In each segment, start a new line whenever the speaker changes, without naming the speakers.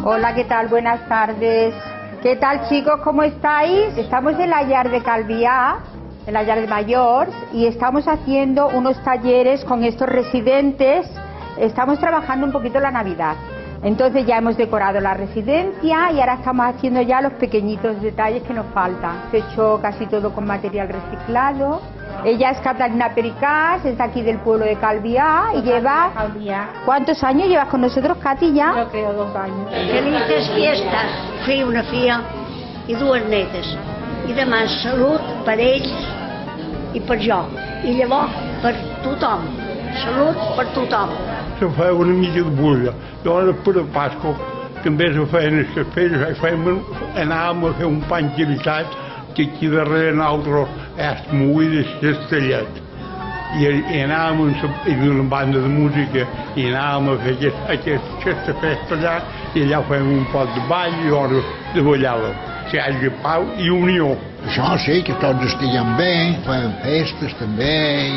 Hola, ¿qué tal? Buenas tardes. ¿Qué tal, chicos? ¿Cómo estáis? Estamos en la Llar de Calviá, en la Llar de Mayors, y estamos haciendo unos talleres con estos residentes. Estamos trabajando un poquito la Navidad. Entonces ya hemos decorado la residencia y ahora estamos haciendo ya los pequeñitos detalles que nos faltan. Se ha hecho casi todo con material reciclado. Ella es Catalina Pericás, es de aquí del pueblo de Calviá y lleva... ¿Cuántos años llevas con nosotros, Katy, ya?
Yo creo 2 años.
Felices fiestes, fill, una filla i 2 netes. I demà salut per ells i per jo. I llavors per tothom. Salut per tothom.
Se feia una mica de bulla. Llavors per a Pasco també se feien els castells, anàvem a fer un pany giritat que aquí darrere nosaltres és moïdes castellet. I anàvem amb una banda de música i anàvem a fer aquesta festa allà i allà fèiem un pot de ball i hores de ballada. Si hi hagi pau i unió.
Això sí, que tots estiguem bé, fèiem festes també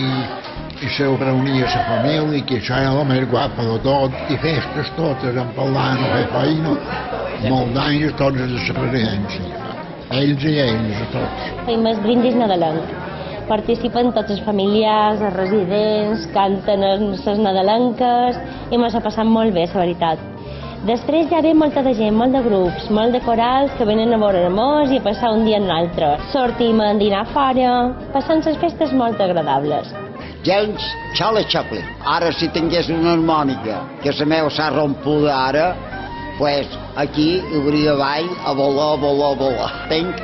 i se reunia la família, que això era el més guapa de tot, i festes totes, en parlant, a fer feina, molt d'anys tots a la residència. Ells i ells, a tots.
Fem el brindis nadalenc. Participen tots els familiars, els residents, canten les nadalenques i ens ha passat molt bé, la veritat. Després ja ve molta de gent, molt de grups, molt de corals que venen a veure-nos i a passar un dia en l'altre. Sortim a dinar fora, passant les festes molt agradables.
James Charlie Chaplin. Ara, si tingués una harmònica, que la meva s'ha rompuda ara, pues aquí hauria ball a volar, volar, volar. Tenc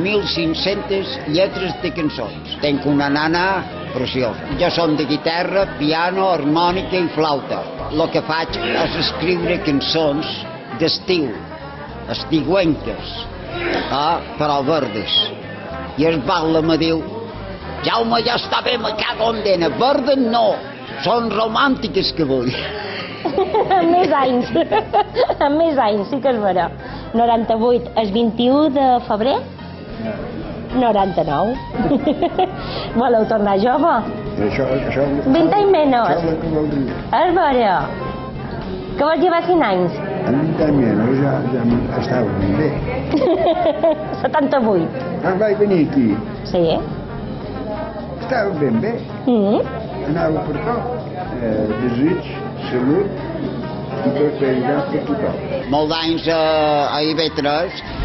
2.500 lletres de cançons. Tenc una nana preciosa. Jo som de guitarra, piano, harmònica i flauta. El que faig és escriure cançons d'estiu, estigüenques, però verdes. I el baula me diu: Jaume, ja està bé, me cago en dena. Verdes no, són romàntiques que vull.
Amb més anys, sí que és vera. 98, el 21 de febrer? 99. Voleu tornar jove? 20 anys menys. És vera. Que vols llevar 100 anys?
20 anys menys, ja estava ben bé.
78.
Quan vaig venir aquí,
Sí?
estava ben bé. Anava per tot. Desig, salut i prosperitat per tothom.
Molts anys a IB3